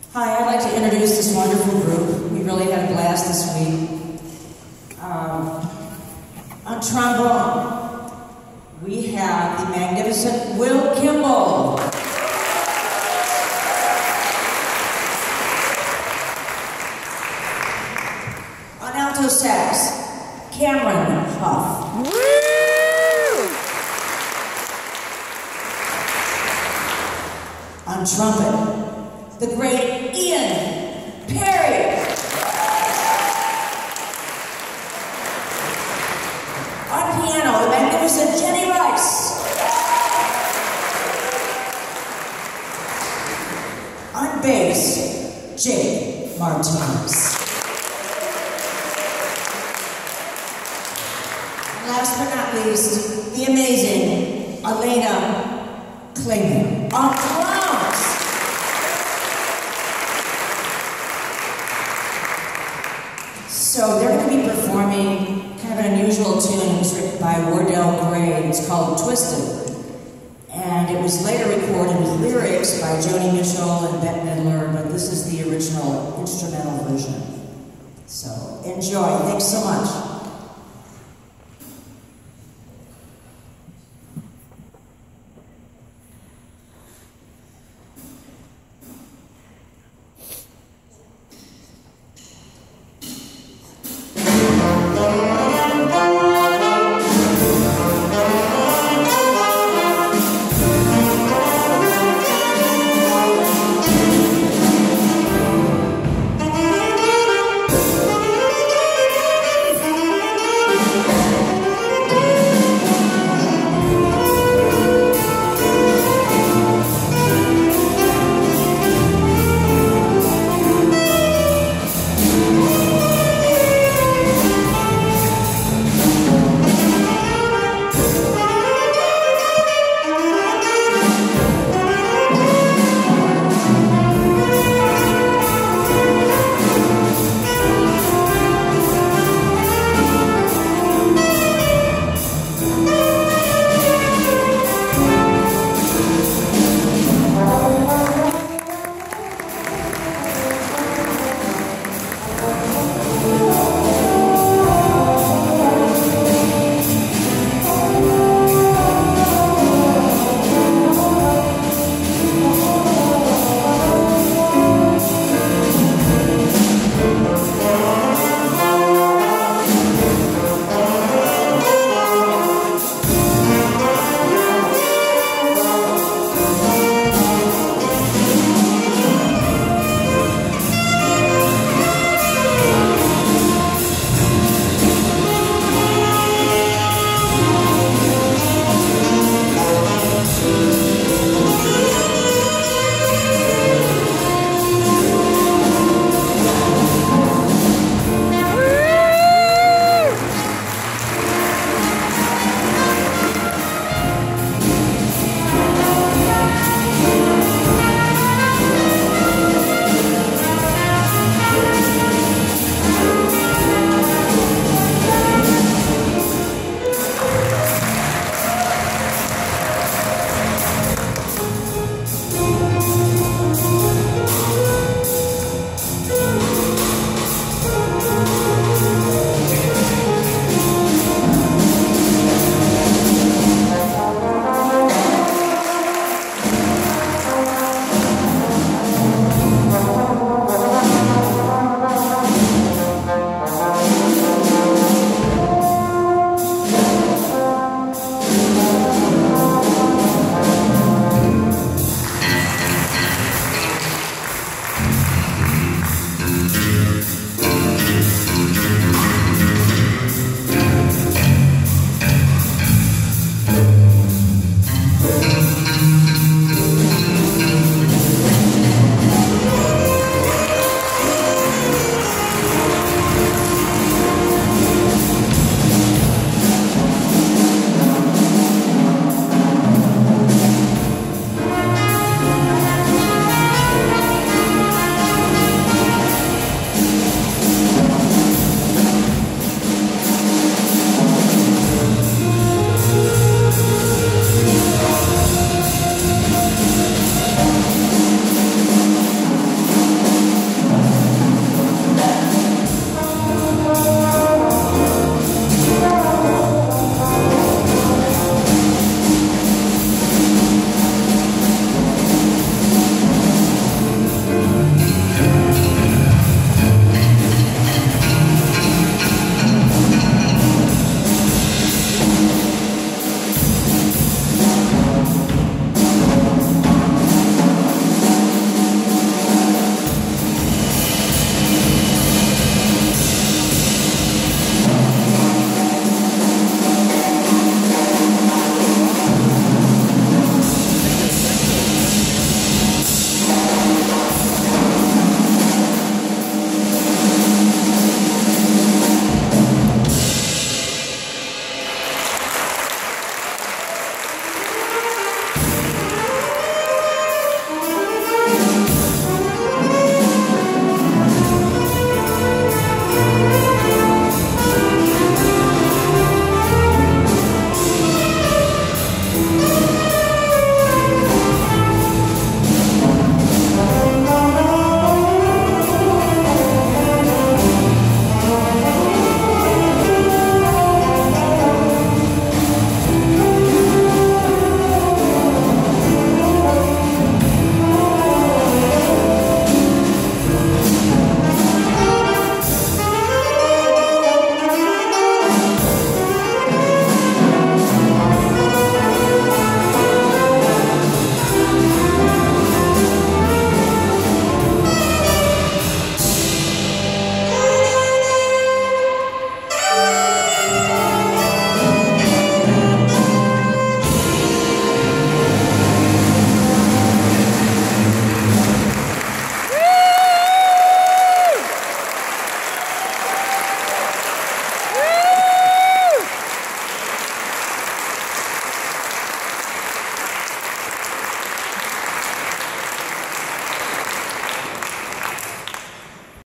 Hi, I'd like to introduce this wonderful group. We really had a blast this week. On trombone, we have the magnificent Will Kimball. On alto sax, Kameron Huff. On trumpet, the great Ian Perry. On piano, the magnificent Jenny Rice. On bass, Jake Martinez. And last but not least, the amazing Elena Klingman on drums. So they're going to be performing kind of an unusual tune. It was written by Wardell Gray. It's called Twisted. And it was later recorded with lyrics by Joni Mitchell and Bette Midler, but this is the original instrumental version. So enjoy. Thanks so much.